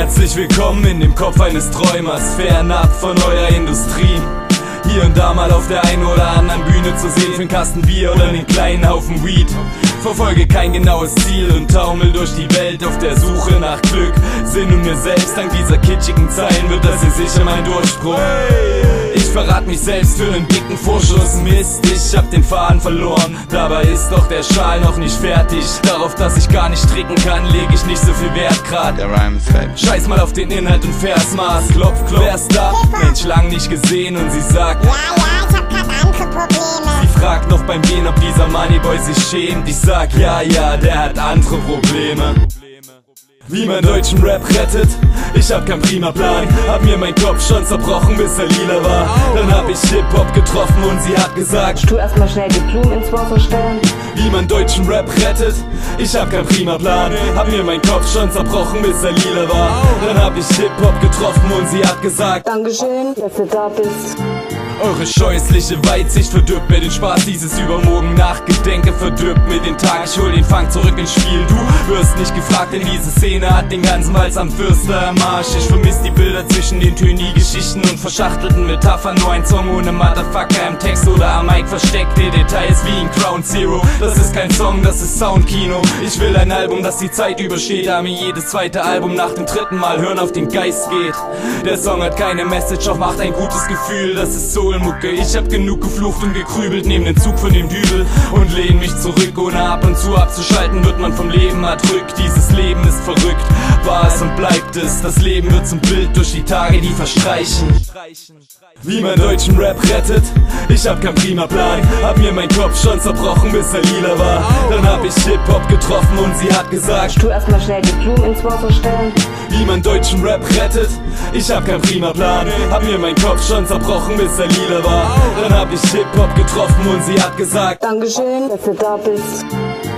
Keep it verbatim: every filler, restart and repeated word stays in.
Herzlich willkommen in dem Kopf eines Träumers, fernab von eurer Industrie. Hier und da mal auf der einen oder anderen Bühne zu sehen, für einen Kasten Bier oder einen kleinen Haufen Weed. Verfolge kein genaues Ziel und taumel durch die Welt auf der Suche nach Glück, Sinn und mir selbst. Dank dieser kitschigen Zeilen wird das hier sicher mein Durchbruch. Ich verrat mich selbst für einen dicken Vorschuss. Mist, ich hab den Faden verloren. Dabei ist doch der Schal noch nicht fertig. Darauf, dass ich gar nicht stricken kann, leg ich nicht so viel Wert grad. Der Rhyme ist fett. Scheiß mal auf den Inhalt und Versmaß. Klopf, klopf, wer ist da? Mensch, lang nicht gesehen. Und sie sagt, ja, ja, ich hab grad andere Probleme. Sie fragt noch beim Gehen, ob dieser Moneyboy sich schämt. Ich sag, ja, ja, der hat andere Probleme. Wie man deutschen Rap rettet, ich hab keinen prima Plan. Hab mir meinen Kopf schon zerbrochen, bis er lila war. Dann hab ich Hip-Hop getroffen und sie hat gesagt, ich tu erstmal schnell die Blumen ins Wasser stellen. Wie man deutschen Rap rettet, ich hab keinen prima Plan. Hab mir meinen Kopf schon zerbrochen, bis er lila war. Dann hab ich Hip-Hop getroffen und sie hat gesagt, Dankeschön, dass du da bist. Eure scheußliche Weitsicht verdirbt mir den Spaß. Dieses Übermorgen Nachgedenke verdirbt mir den Tag. Ich hol den Fang zurück ins Spiel. Du wirst nicht gefragt, denn diese Szene hat den ganzen Hals am Fürster am Arsch. Ich vermiss die Bilder zwischen den Töni-Geschichten und verschachtelten Metaphern. Nur ein Song ohne Motherfucker im Text oder am Mic versteckte Details wie in Ground Zero. Das ist kein Song, das ist Soundkino. Ich will ein Album, das die Zeit übersteht, da mir jedes zweite Album nach dem dritten Mal hören auf den Geist geht. Der Song hat keine Message, doch macht ein gutes Gefühl. Das ist so Mucke. Ich hab genug geflucht und gekrübelt neben den Zug von dem Dübel und lehn mich zurück, ohne ab und zu abzuschalten, wird man vom Leben erdrückt. Dieses Leben ist verrückt, war es und bleibt es. Das Leben wird zum Bild durch die Tage, die verstreichen. Wie man deutschen Rap rettet, ich hab keinen prima Plan. Hab mir meinen Kopf schon zerbrochen, bis er lila war. Dann hab ich Hip-Hop getroffen und sie hat gesagt, ich tu erstmal schnell die Blumen ins Wasser stellen. Wie man deutschen Rap rettet, ich hab keinen prima Plan. Hab mir meinen Kopf schon zerbrochen, bis er lila war. Dann hab ich Hip-Hop getroffen und sie hat gesagt, Dankeschön, dass du da bist.